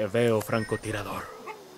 Te veo, francotirador.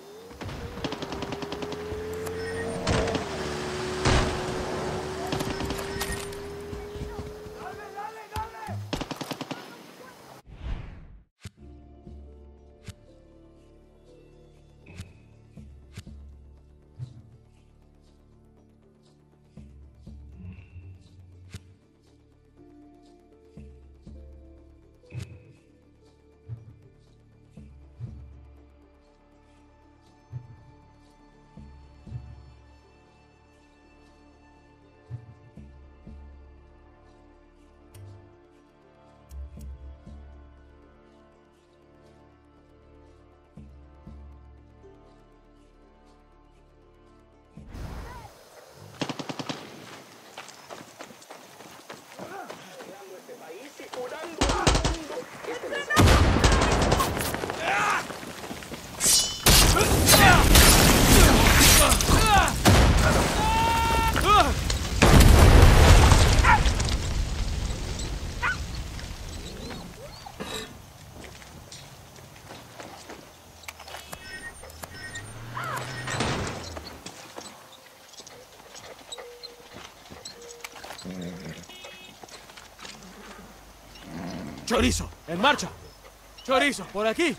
¡Chorizo! ¡En marcha! ¡Chorizo! ¡Por aquí!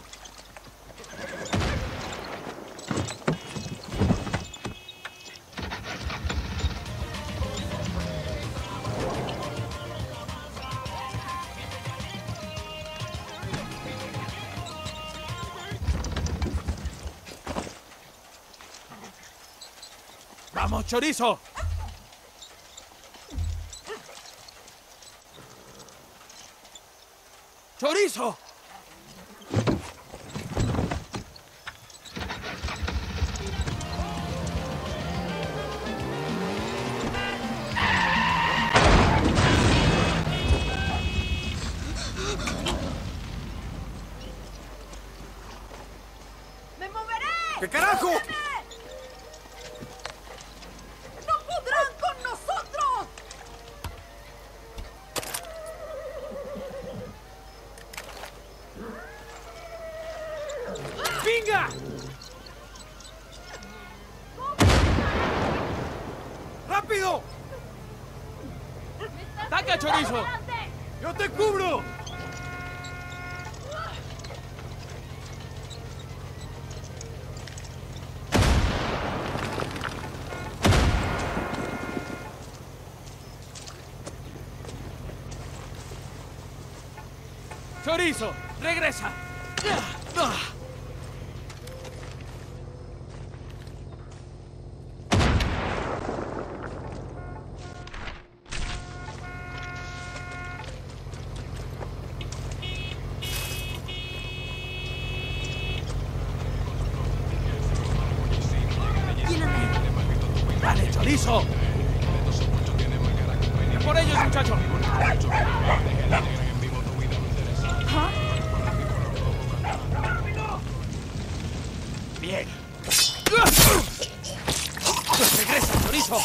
¡Vamos, chorizo! ¡Chorizo! ¡Me moveré! ¿Qué carajo? ¡No podrán con nosotros! ¡Venga! ¡Rápido! ¡Ataca, chorizo! ¡Yo te cubro! ¡Chorizo! ¡Regresa! ¡Dale, chorizo! ¡Ven por ellos, muchacho! ¡Bien! ¡Regresa, chorizo!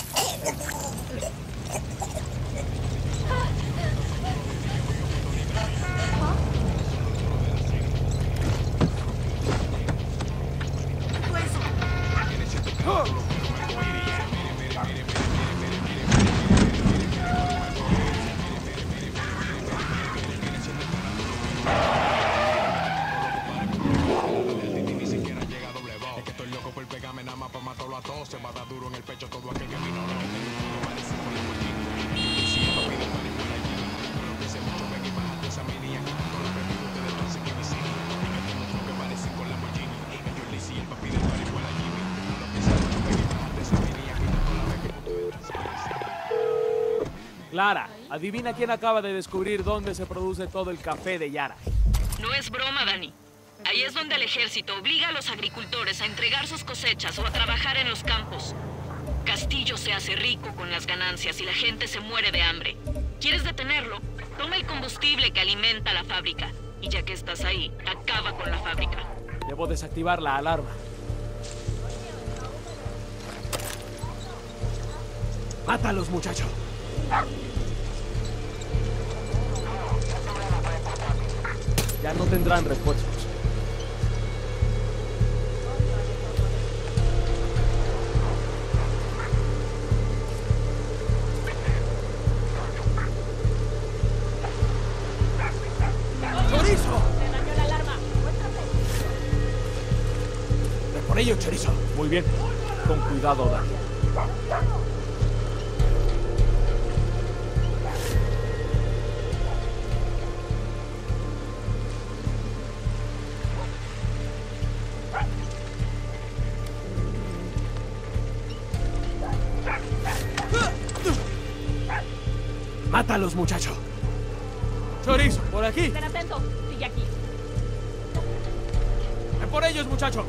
Clara, adivina quién acaba de descubrir dónde se produce todo el café de Yara. No es broma, Dani. Ahí es donde el ejército obliga a los agricultores a entregar sus cosechas o a trabajar en los campos. Castillo se hace rico con las ganancias y la gente se muere de hambre. ¿Quieres detenerlo? Toma el combustible que alimenta la fábrica. Y ya que estás ahí, acaba con la fábrica. Debo desactivar la alarma. ¡Mátalos, muchacho! Ya no tendrán refuerzos. ello, chorizo. Muy bien. Con cuidado, Dani. Mátalos, muchacho. Chorizo, por aquí. Estén atentos. Sigue aquí. Ven por ellos, muchacho.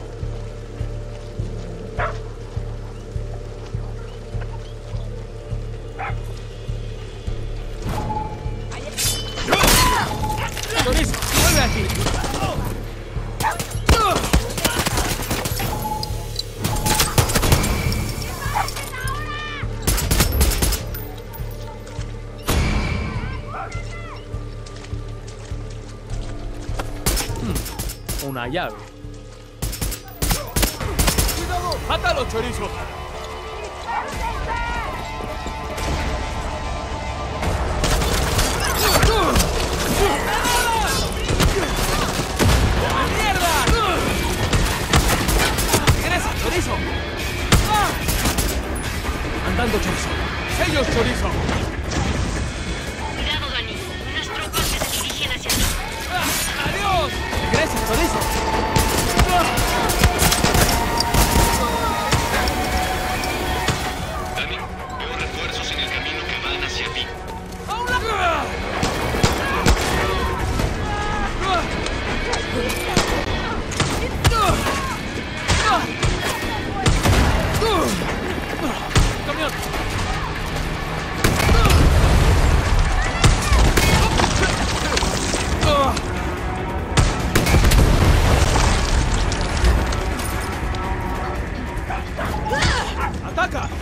Chorizo, vuelve aquí. Una llave. ¡Cuidado! ¡Mátalo, chorizo! ¡Mierda! ¡Regresa, chorizo! Andando, chorizo. ¡Ellos, chorizo! Cuidado, Dani. Unas tropas que se dirigen hacia ti. ¡Adiós! ¡Regresa, chorizo! Dani, veo refuerzos en el camino que van hacia ti. ¡A un lado! ¡Camión! ¡Ataca!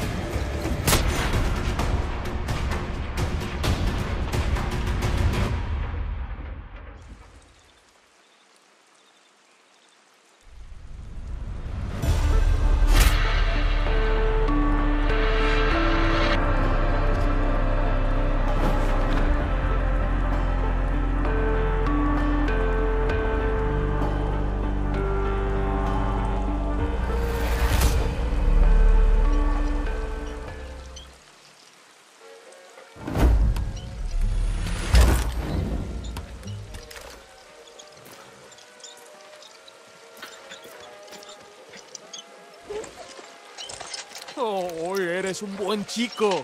Oh, eres un buen chico.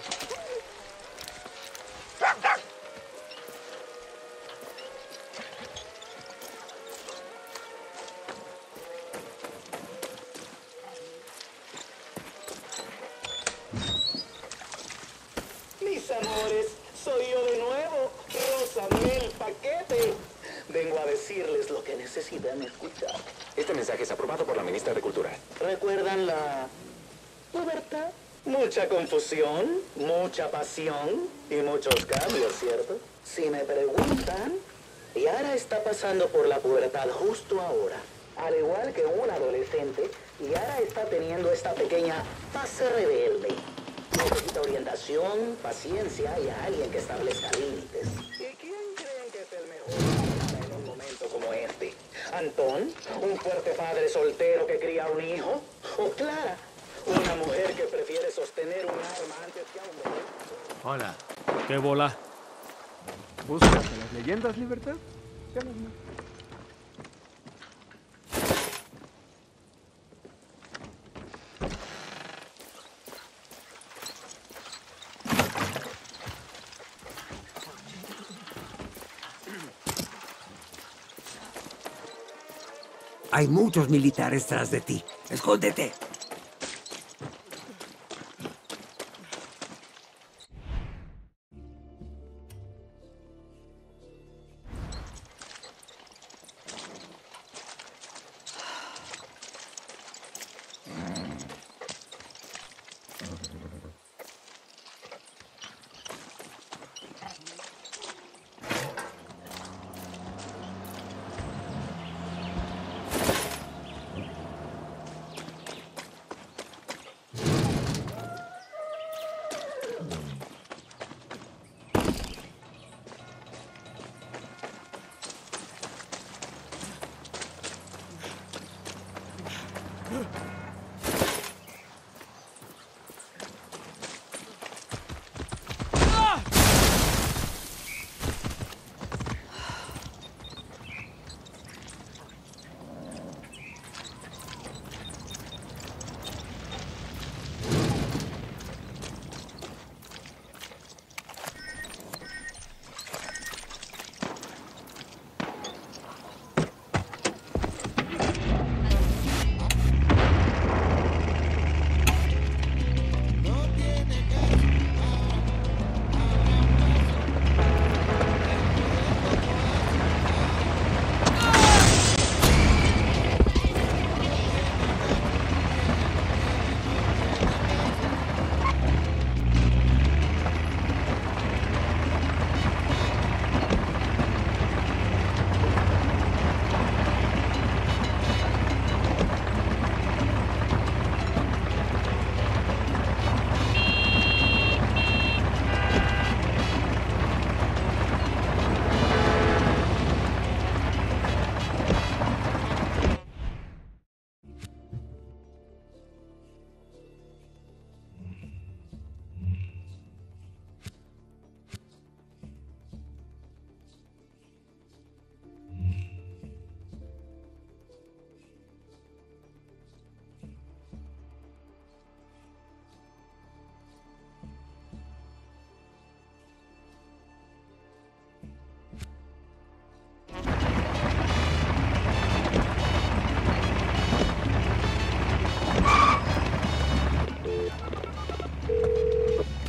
Mis amores, soy yo de nuevo, Rosamel Paquete. Vengo a decirles lo que necesitan escuchar. Este mensaje es aprobado por la ministra de Cultura. ¿Recuerdan la pubertad? Mucha confusión, mucha pasión y muchos cambios, ¿cierto? Si me preguntan, Yara está pasando por la pubertad justo ahora. Al igual que un adolescente, Yara está teniendo esta pequeña fase rebelde. Necesita orientación, paciencia y a alguien que establezca límites. ¿Y quién creen que es el mejor en un momento como este? ¿Antón, un fuerte padre soltero que cría un hijo? ¿O Clara, una mujer que prefiere sostener un arma antes que a un bebé? Hola. ¡Qué bola! ¿Buscas en las leyendas, Libertad? Hay muchos militares tras de ti. ¡Escóndete!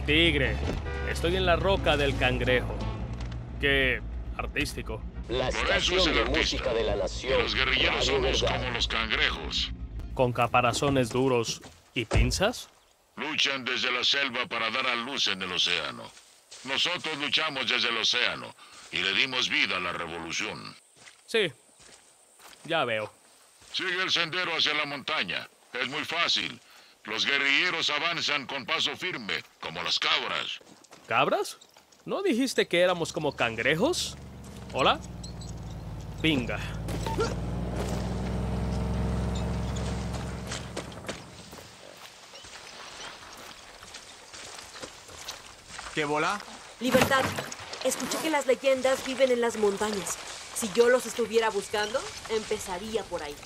Tigre, estoy en la roca del cangrejo. Qué artístico. La Por eso es estación el de artista. música de la Y nación. los guerrilleros Radio somos Verdad. como los cangrejos. Con caparazones duros y pinzas. Luchan desde la selva para dar a luz en el océano. Nosotros luchamos desde el océano y le dimos vida a la revolución. Sí, ya veo. Sigue el sendero hacia la montaña. Es muy fácil. Los guerrilleros avanzan con paso firme, como las cabras. ¿Cabras? ¿No dijiste que éramos como cangrejos? ¿Hola? Pinga. ¿Qué bola? Libertad, escuché que las leyendas viven en las montañas. Si yo los estuviera buscando, empezaría por ahí.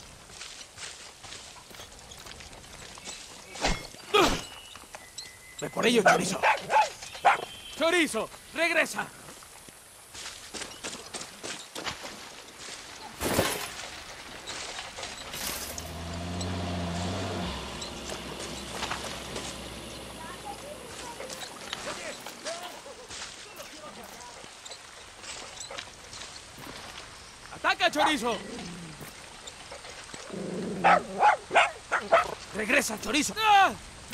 Ve por ello, Chorizo. ¡Chorizo! ¡Regresa! ¡Ataca, Chorizo! ¡Regresa, Chorizo! ¡Ah!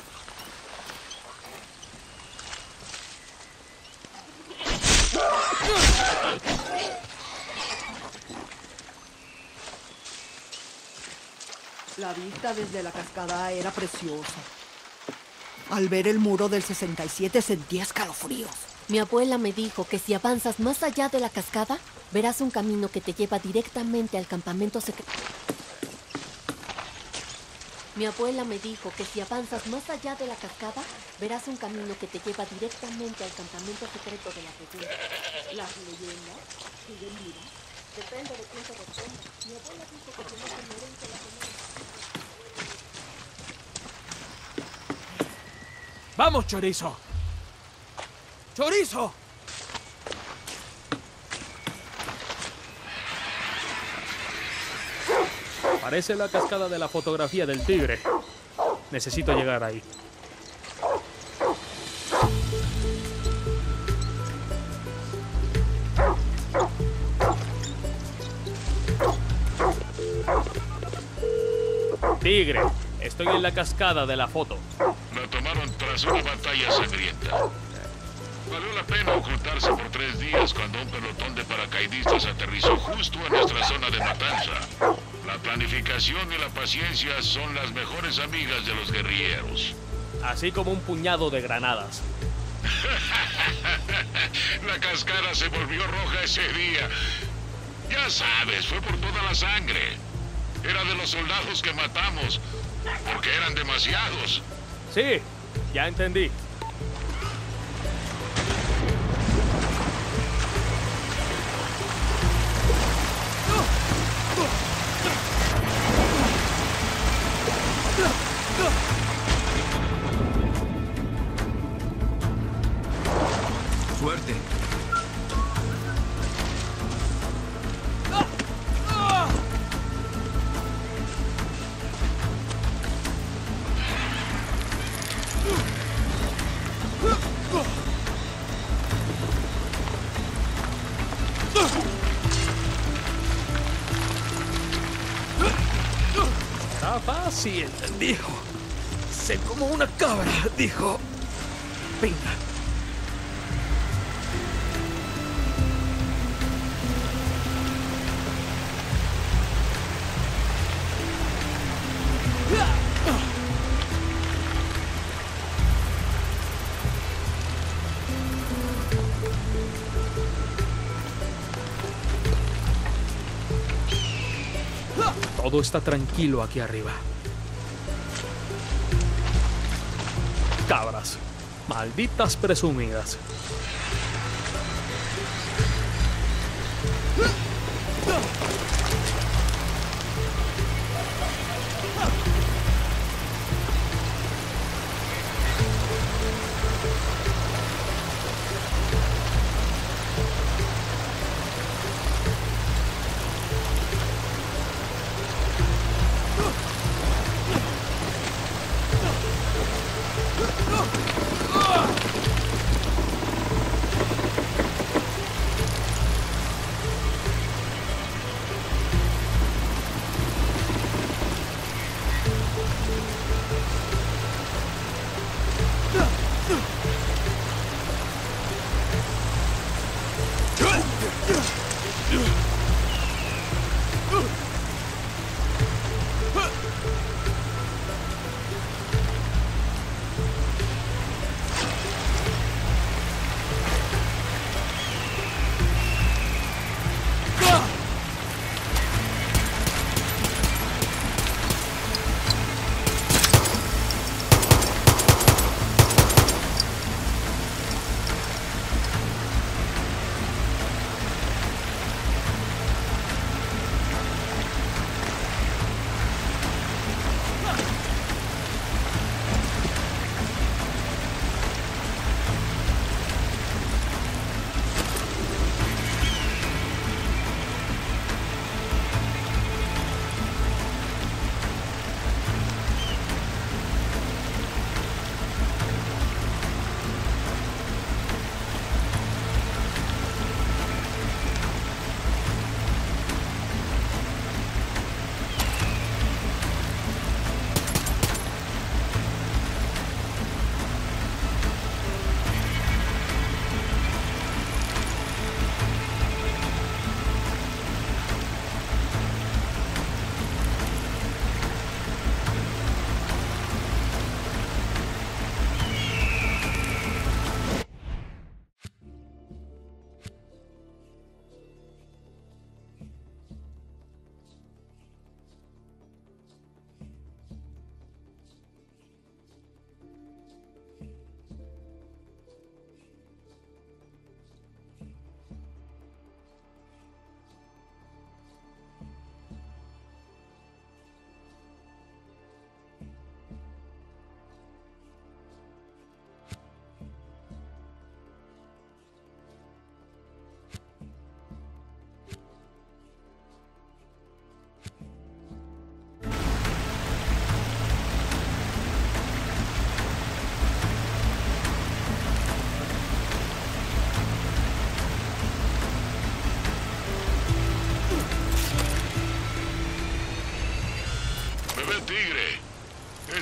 La vista desde la cascada era preciosa. Al ver el muro del 67 sentía escalofríos. Mi abuela me dijo que si avanzas más allá de la cascada, verás un camino que te lleva directamente al campamento secreto. Mi abuela me dijo que si avanzas más allá de la cascada, verás un camino que te lleva directamente al campamento secreto de la leyenda. Las leyendas siguen vivas. Depende de quién te responda. Mi abuela dijo que si no se merece la comida. ¡Vamos, Chorizo! ¡Chorizo! Parece la cascada de la fotografía del tigre. Necesito llegar ahí. Tigre, estoy en la cascada de la foto. La tomaron tras una batalla sangrienta. Valió la pena ocultarse por 3 días cuando un pelotón de paracaidistas aterrizó justo en nuestra zona de matanza. La planificación y la paciencia son las mejores amigas de los guerrilleros. Así como un puñado de granadas. La cascada se volvió roja ese día. Ya sabes, fue por toda la sangre. Era de los soldados que matamos, porque eran demasiados. Sí, ya entendí. Suerte. Era fácil, dijo. Sé como una cabra, dijo. Venga. Todo está tranquilo aquí arriba. Cabras. Malditas presumidas.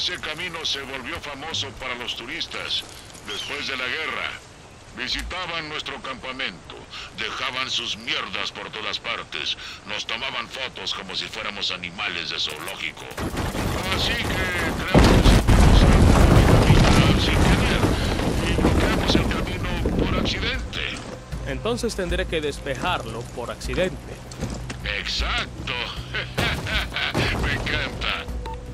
Ese camino se volvió famoso para los turistas. Después de la guerra, visitaban nuestro campamento, dejaban sus mierdas por todas partes, nos tomaban fotos como si fuéramos animales de zoológico. Así que creamos sin querer y bloqueamos el camino por accidente. Entonces tendré que despejarlo por accidente. Exacto. Me encanta.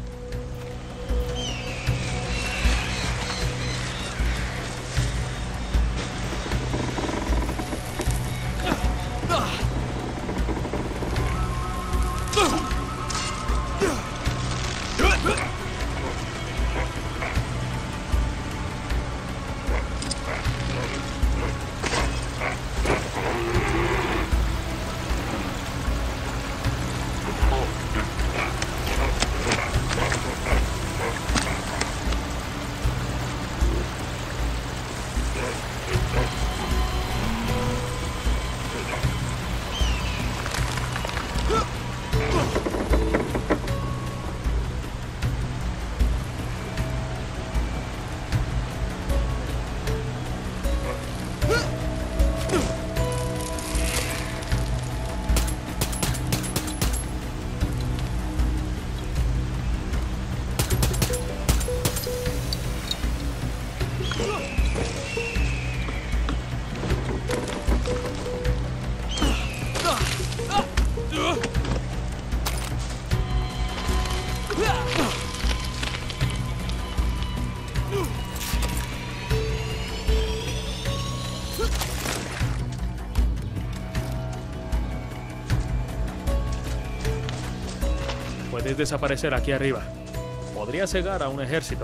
Puedes desaparecer aquí arriba. Podría cegar a un ejército.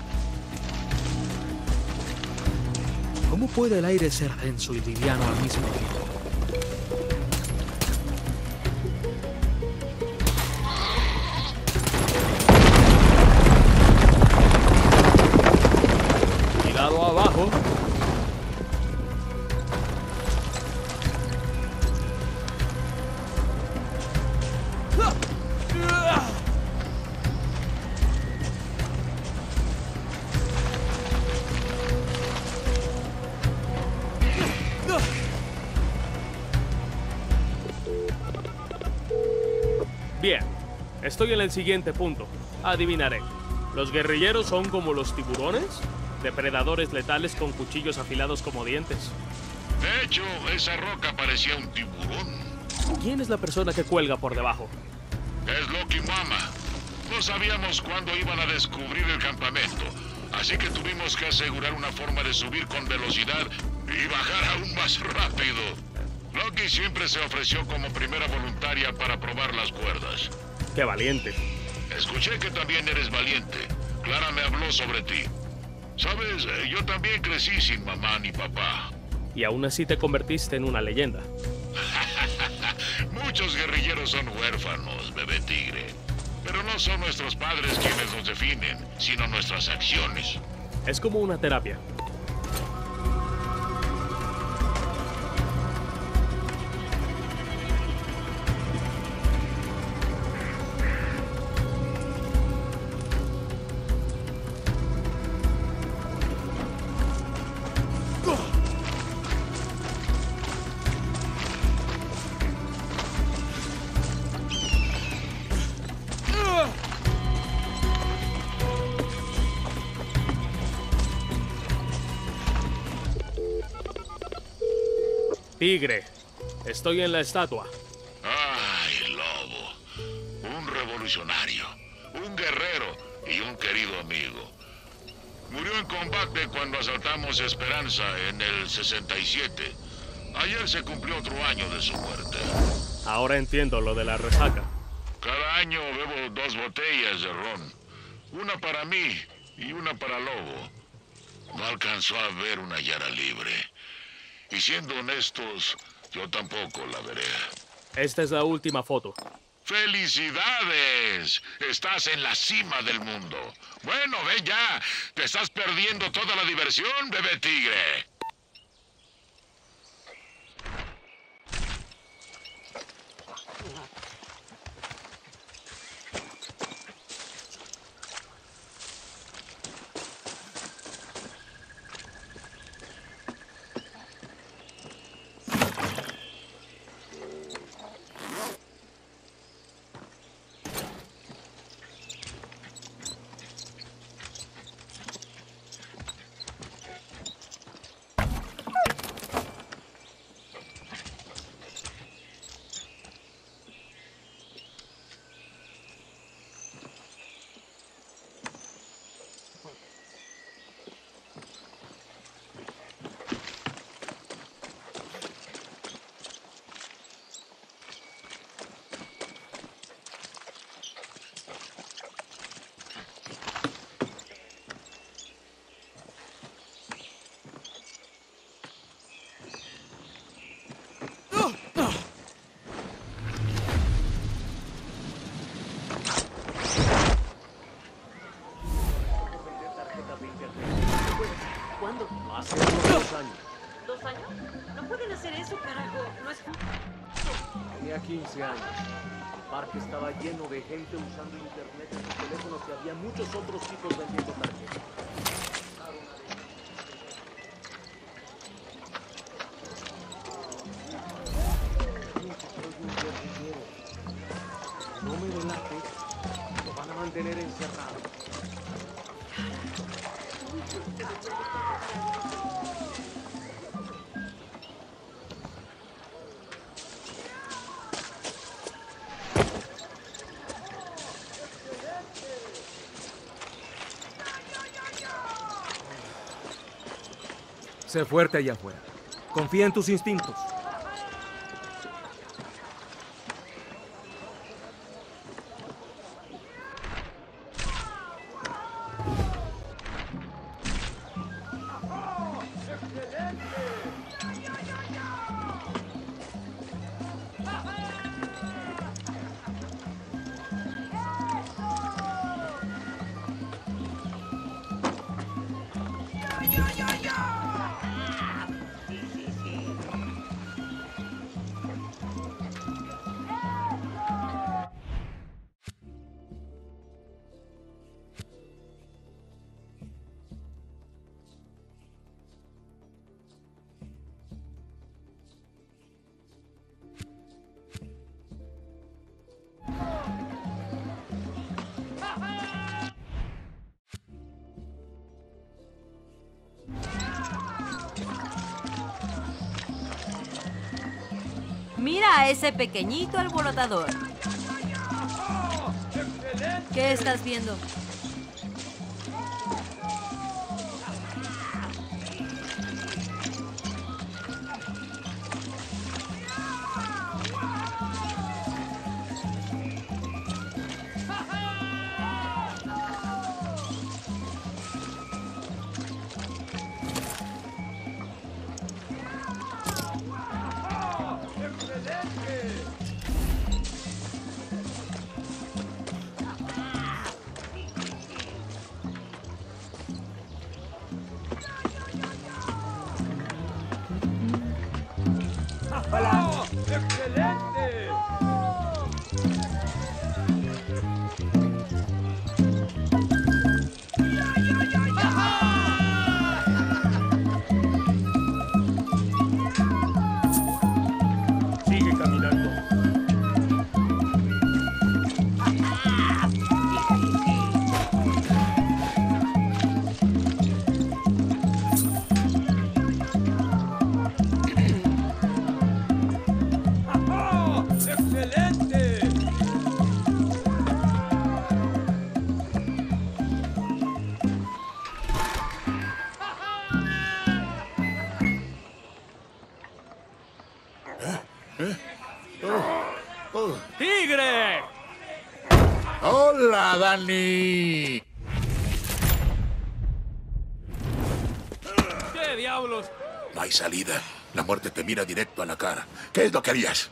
¿Cómo puede el aire ser denso y liviano al mismo tiempo? Cuidado abajo. Bien, estoy en el siguiente punto. Adivinaré. ¿Los guerrilleros son como los tiburones? ¿Depredadores letales con cuchillos afilados como dientes? De hecho, esa roca parecía un tiburón. ¿Quién es la persona que cuelga por debajo? Es Loki Mama. No sabíamos cuándo iban a descubrir el campamento, así que tuvimos que asegurar una forma de subir con velocidad y bajar aún más rápido. Loki siempre se ofreció como primera voluntaria para probar las cuerdas. ¡Qué valiente! Escuché que también eres valiente. Clara me habló sobre ti. Sabes, yo también crecí sin mamá ni papá. Y aún así te convertiste en una leyenda. Muchos guerrilleros son huérfanos, bebé tigre. Pero no son nuestros padres quienes nos definen, sino nuestras acciones. Es como una terapia. Tigre, estoy en la estatua. Ay, Lobo. Un revolucionario, un guerrero y un querido amigo. Murió en combate cuando asaltamos Esperanza en el 67. Ayer se cumplió otro año de su muerte. Ahora entiendo lo de la resaca. Cada año bebo 2 botellas de ron. Una para mí y una para Lobo. No alcanzó a ver una Yara libre. Y siendo honestos, yo tampoco la veré. Esta es la última foto. ¡Felicidades! Estás en la cima del mundo. Bueno, ve ya. Te estás perdiendo toda la diversión, bebé tigre. de internet. ¿Cuándo? Hace unos 2 años. ¿2 años? No pueden hacer eso, carajo. No es justo. Tenía 15 años. El parque estaba lleno de gente usando internet en sus teléfonos y había muchos otros tipos vendiendo tarjetas. No me relajes, lo van a mantener encerrado. Sé fuerte allá afuera. Confía en tus instintos. Mira a ese pequeñito alborotador. ¿Qué estás viendo? ¡Excelente! Sigue caminando. ¡Excelente! ¡Tigre! ¡Hola, Dani! ¿Qué diablos? No hay salida. La muerte te mira directo a la cara. ¿Qué es lo que harías?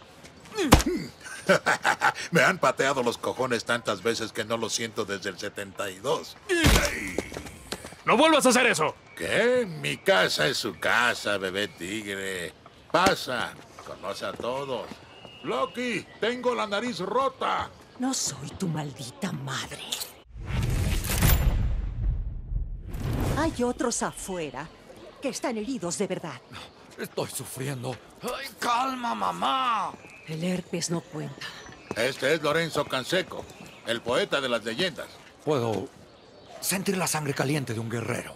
Me han pateado los cojones tantas veces que no lo siento desde el 72. ¡No vuelvas a hacer eso! ¿Qué? Mi casa es su casa, bebé tigre. Pasa. Conoce a todos. Loki, tengo la nariz rota. No soy tu maldita madre. Hay otros afuera que están heridos de verdad. Estoy sufriendo. ¡Ay, calma, mamá! El herpes no cuenta. Este es Lorenzo Canseco, el poeta de las leyendas. Puedo sentir la sangre caliente de un guerrero.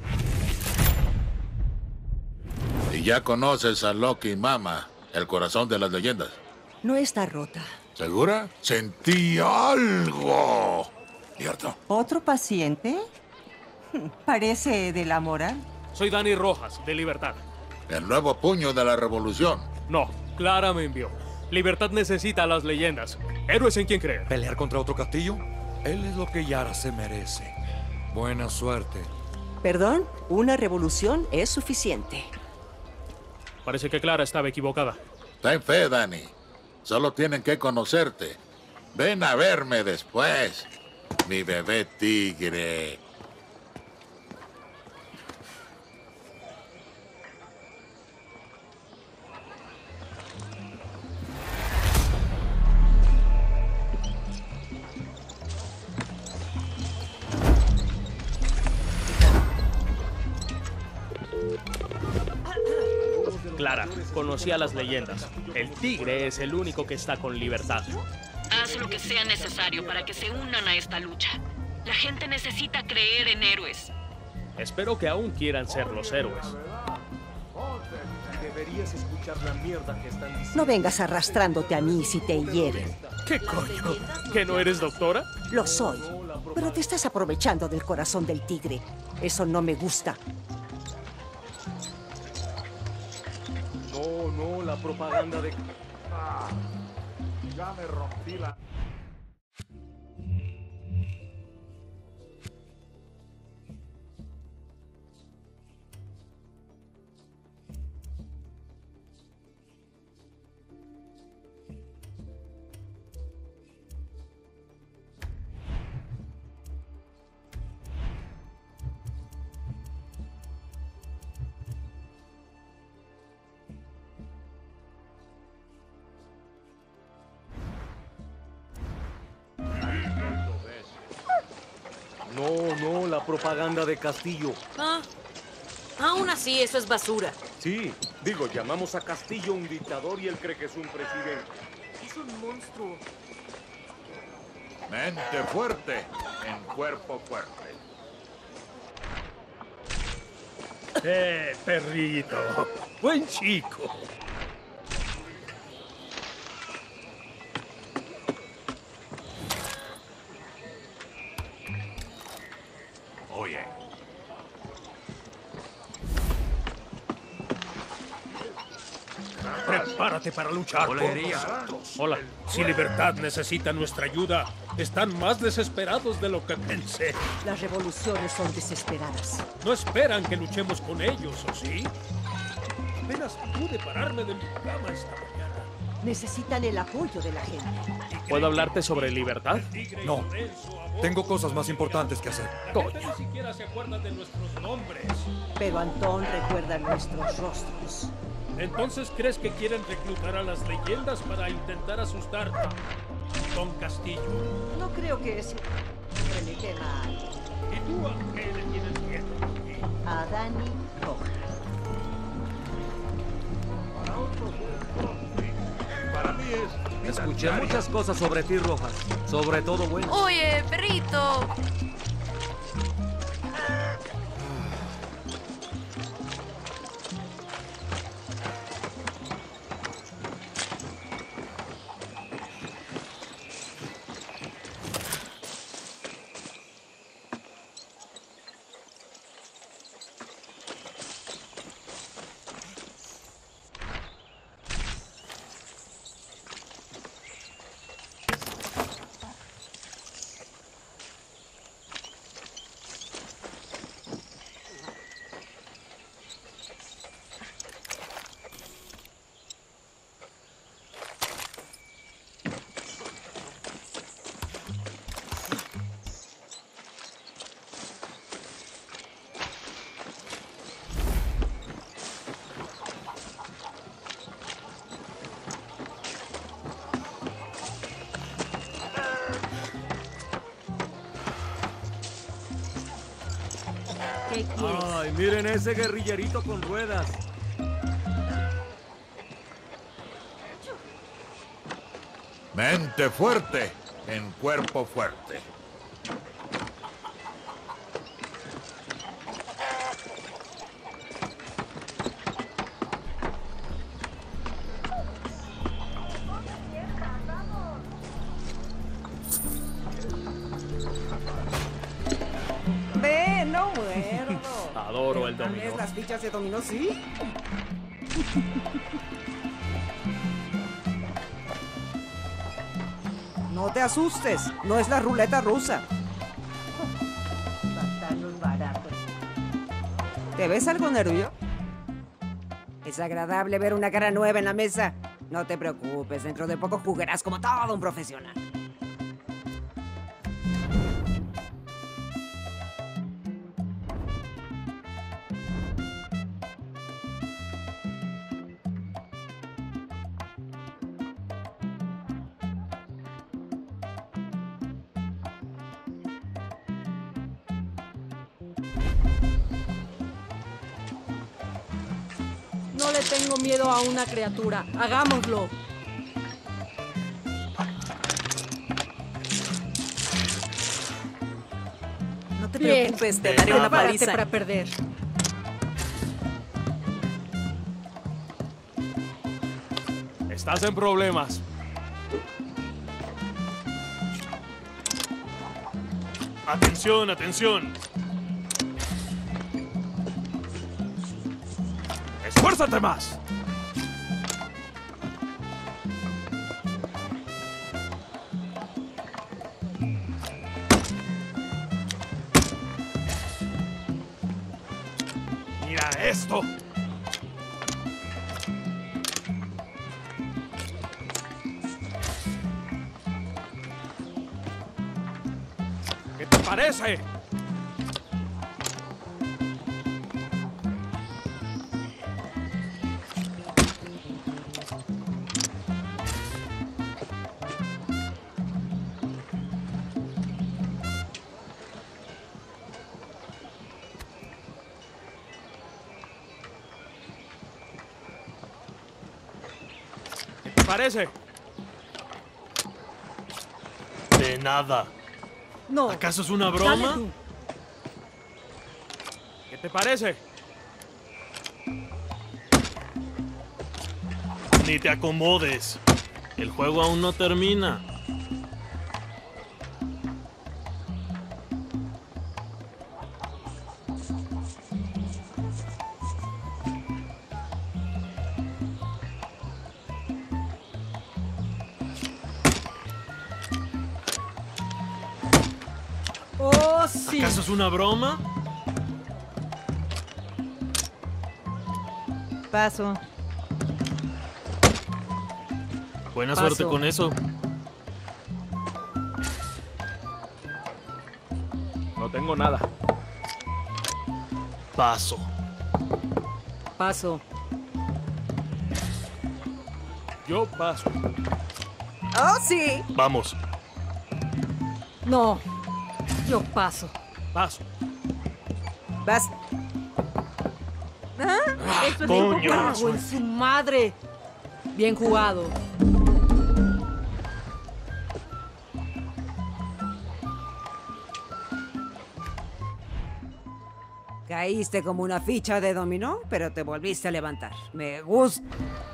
Y ya conoces a Loki Mama, el corazón de las leyendas. No está rota. ¿Segura? Sentí algo. ¿Cierto? ¿Otro paciente? Parece de la moral. Soy Dani Rojas, de Libertad. El nuevo puño de la revolución. No, Clara me envió. Libertad necesita a las leyendas. Héroes en quien creer. ¿Pelear contra otro castillo? Él es lo que Yara se merece. Buena suerte. Perdón, una revolución es suficiente. Parece que Clara estaba equivocada. Ten fe, Dani. Solo tienen que conocerte. Ven a verme después, mi bebé tigre. Clara, conocía las leyendas. El tigre es el único que está con libertad. Haz lo que sea necesario para que se unan a esta lucha. La gente necesita creer en héroes. Espero que aún quieran ser los héroes. Deberías escuchar la mierda que están diciendo. No vengas arrastrándote a mí si te hieren. ¿Qué coño? ¿Que no eres doctora? Lo soy. Pero te estás aprovechando del corazón del tigre. Eso no me gusta. No, la propaganda de... Ya me rompí la... No, la propaganda de Castillo. Aún así, eso es basura. Sí, digo, llamamos a Castillo un dictador y él cree que es un presidente. Es un monstruo. Mente fuerte, en cuerpo fuerte. Perrito. Buen chico. Oye. Prepárate para luchar por nosotros. Hola. Si Libertad necesita nuestra ayuda, están más desesperados de lo que pensé. Las revoluciones son desesperadas. No esperan que luchemos con ellos, ¿o sí? Apenas pude pararme de mi cama esta mañana. Necesitan el apoyo de la gente. ¿Puedo hablarte sobre libertad? No. Tengo cosas más importantes que hacer. Coño. Ni siquiera se acuerdan de nuestros nombres. Pero Antón recuerda nuestros rostros. ¿Entonces crees que quieren reclutar a las leyendas para intentar asustar a Don Castillo? No creo que eso le tema a alguien. ¿Y tú a qué le tienes miedo? A Dani Roja. Para mí es... Escuché muchas cosas sobre ti, Rojas. Sobre todo bueno. Oye, perrito. ¿Qué quieres? Ay, miren ese guerrillerito con ruedas. Mente fuerte, en cuerpo fuerte. Ve, no muerdo. Adoro el ¿Tal vez dominó. las fichas de dominó sí? No te asustes, no es la ruleta rusa. Patanos baratos. ¿Te ves algo nervioso? Es agradable ver una cara nueva en la mesa. No te preocupes, dentro de poco jugarás como todo un profesional. No le le tengo miedo a una criatura. Hagámoslo. No te Bien. preocupes, te daré una Prepárate paliza. para perder. Estás en problemas. Atención, atención. ¡Esfuérzate más! ¡Mira esto! ¿Qué te parece? ¿Qué te parece? De nada. No. ¿Acaso es una Dale broma? tú. ¿Qué te parece? Ni te acomodes. El juego aún no termina. Oh, sí. ¿Acaso es una broma? Paso. Buena Paso. suerte con eso. No tengo nada. Paso. Paso. Yo paso. ¡Oh, sí! Vamos. No. Yo paso. Paso. Vas. ¿Ah? Eso es coño. cago en su madre. Bien jugado. Caíste como una ficha de dominó, pero te volviste a levantar. Me gusta.